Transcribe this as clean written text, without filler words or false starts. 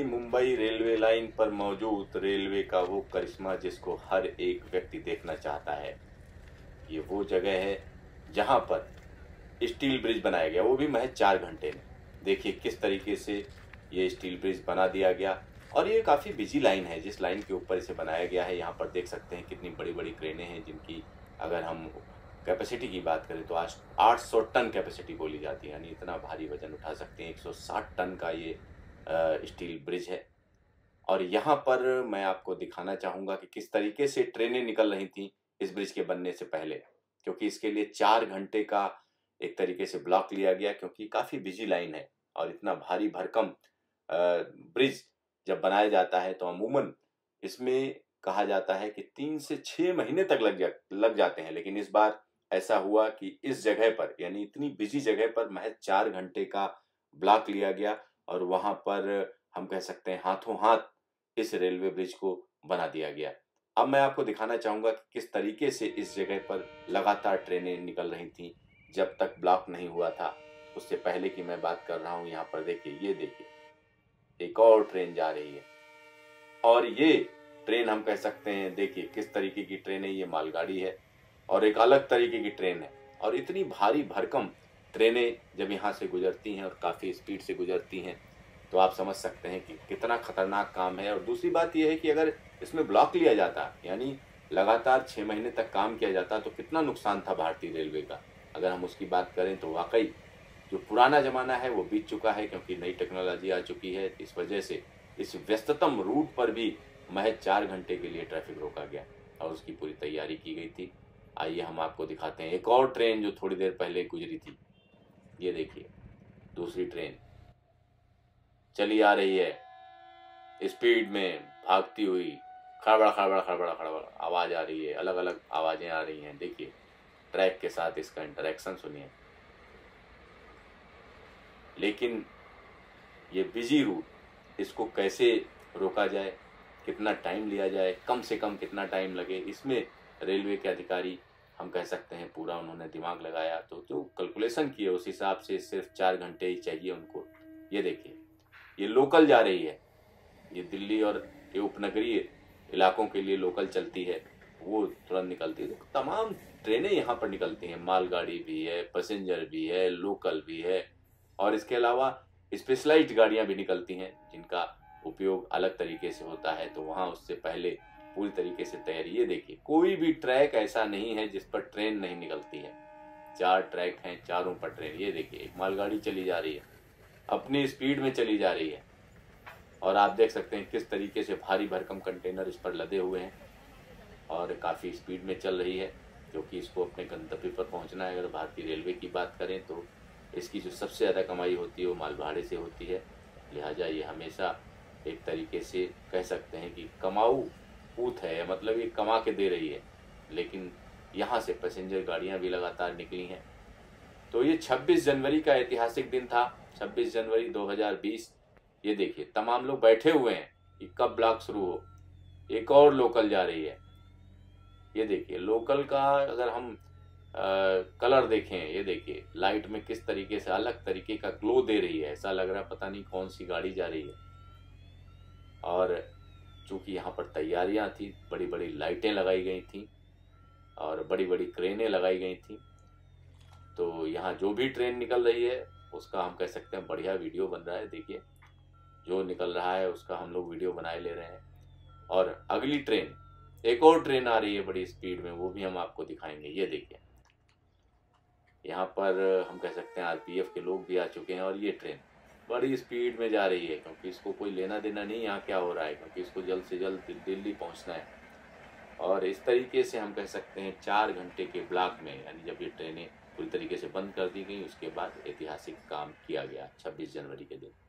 Mumbai railway line पर मौजूद railway का वो करिश्मा जिसको हर एक व्यक्ति देखना चाहता है। ये वो जगह है जहां पर स्टील ब्रिज बनाया गया, वो भी महज 4 घंटे में। देखिए किस तरीके से ये स्टील ब्रिज बना दिया गया। और ये काफ़ी बिजी लाइन है, जिस लाइन के ऊपर इसे बनाया गया है। यहाँ पर देख सकते हैं कितनी बड़ी बड़ी क्रेनें हैं, जिनकी अगर हम कैपेसिटी की बात करें तो आज 800 टन कैपेसिटी बोली जाती है, यानी इतना भारी वजन उठा सकते हैं। 160 टन का ये स्टील ब्रिज है। और यहाँ पर मैं आपको दिखाना चाहूँगा कि किस तरीके से ट्रेनें निकल रही थीं इस ब्रिज के बनने से पहले, क्योंकि इसके लिए 4 घंटे का एक तरीके से ब्लॉक लिया गया, क्योंकि काफ़ी बिजी लाइन है। और इतना भारी भरकम ब्रिज जब बनाया जाता है तो अमूमन इसमें कहा जाता है कि 3 से 6 महीने तक लग जाते हैं। लेकिन इस बार ऐसा हुआ कि इस जगह पर, यानी इतनी बिजी जगह पर, महज 4 घंटे का ब्लॉक लिया गया और वहां पर हम कह सकते हैं हाथों हाथ इस रेलवे ब्रिज को बना दिया गया। अब मैं आपको दिखाना चाहूंगा कि किस तरीके से इस जगह पर लगातार ट्रेनें निकल रही थीं जब तक ब्लॉक नहीं हुआ था। उससे पहले की मैं बात कर रहा हूं। यहाँ पर देखिए, ये देखिए एक और ट्रेन जा रही है। और ये ट्रेन हम कह सकते हैं, देखिए किस तरीके की ट्रेन है। ये मालगाड़ी है और एक अलग तरीके की ट्रेन है। और इतनी भारी भरकम ट्रेनें जब यहाँ से गुजरती हैं और काफ़ी स्पीड से गुजरती हैं तो आप समझ सकते हैं कि कितना खतरनाक काम है। और दूसरी बात यह है कि अगर इसमें ब्लॉक लिया जाता, यानी लगातार 6 महीने तक काम किया जाता, तो कितना नुकसान था भारतीय रेलवे का। अगर हम उसकी बात करें तो वाकई जो पुराना ज़माना है वो बीत चुका है, क्योंकि नई टेक्नोलॉजी आ चुकी है। इस वजह से इस व्यस्ततम रूट पर भी महज 4 घंटे के लिए ट्रैफिक रोका गया और उसकी पूरी तैयारी की गई थी। आइए हम आपको दिखाते हैं एक और ट्रेन जो थोड़ी देर पहले गुजरी थी। ये देखिए दूसरी ट्रेन चली आ रही है, स्पीड में भागती हुई, खड़बड़ खड़बड़ खड़बड़ खड़बड़ आवाज़ आ रही है, अलग अलग आवाज़ें आ रही हैं। देखिए ट्रैक के साथ इसका इंटरेक्शन सुनिए। लेकिन ये बिजी रूट, इसको कैसे रोका जाए, कितना टाइम लिया जाए, कम से कम कितना टाइम लगे, इसमें रेलवे के अधिकारी हम कह सकते हैं पूरा उन्होंने दिमाग लगाया। तो जो कैलकुलेशन किए उस हिसाब से सिर्फ 4 घंटे ही चाहिए उनको। ये देखिए ये लोकल जा रही है, ये दिल्ली और ये उपनगरीय इलाकों के लिए लोकल चलती है, वो तुरंत निकलती है। तो तमाम ट्रेनें यहाँ पर निकलती हैं, मालगाड़ी भी है, पैसेंजर भी है, लोकल भी है। और इसके अलावा स्पेशलाइज्ड गाड़ियाँ भी निकलती हैं जिनका उपयोग अलग तरीके से होता है। तो वहाँ उससे पहले पूरी तरीके से तैयारी। ये देखिए कोई भी ट्रैक ऐसा नहीं है जिस पर ट्रेन नहीं निकलती है। 4 ट्रैक हैं, चारों पर ट्रेन। ये देखिए एक मालगाड़ी चली जा रही है, अपनी स्पीड में चली जा रही है। और आप देख सकते हैं किस तरीके से भारी भरकम कंटेनर इस पर लदे हुए हैं और काफ़ी स्पीड में चल रही है, क्योंकि इसको अपने गंतव्य पर पहुंचना है। अगर भारतीय रेलवे की बात करें तो इसकी जो सबसे ज़्यादा कमाई होती है वो माल भाड़े से होती है। लिहाजा ये हमेशा एक तरीके से कह सकते हैं कि कमाऊ पूत है, मतलब ये कमा के दे रही है। लेकिन यहाँ से पैसेंजर गाड़ियाँ भी लगातार निकली हैं। तो ये 26 जनवरी का ऐतिहासिक दिन था, 26 जनवरी 2020। ये देखिए तमाम लोग बैठे हुए हैं कि कब ब्लॉक शुरू हो। एक और लोकल जा रही है। ये देखिए लोकल का अगर हम कलर देखें, ये देखिए लाइट में किस तरीके से अलग तरीके का ग्लो दे रही है। ऐसा लग रहा है पता नहीं कौन सी गाड़ी जा रही है। और चूंकि यहाँ पर तैयारियां थी, बड़ी बड़ी लाइटें लगाई गई थी और बड़ी बड़ी क्रेनें लगाई गई थी, तो यहाँ जो भी ट्रेन निकल रही है उसका हम कह सकते हैं बढ़िया वीडियो बन रहा है। देखिए जो निकल रहा है उसका हम लोग वीडियो बनाए ले रहे हैं। और अगली ट्रेन, एक और ट्रेन आ रही है बड़ी स्पीड में, वो भी हम आपको दिखाएंगे। ये देखिए यहाँ पर हम कह सकते हैं आरपीएफ के लोग भी आ चुके हैं। और ये ट्रेन बड़ी स्पीड में जा रही है, क्योंकि इसको कोई लेना देना नहीं यहाँ क्या हो रहा है, क्योंकि इसको जल्द से जल्द दिल्ली पहुँचना है। और इस तरीके से हम कह सकते हैं 4 घंटे के ब्लॉक में, यानी जब ये ट्रेनें पूरी तरीके से बंद कर दी गई, उसके बाद ऐतिहासिक काम किया गया 26 जनवरी के दिन।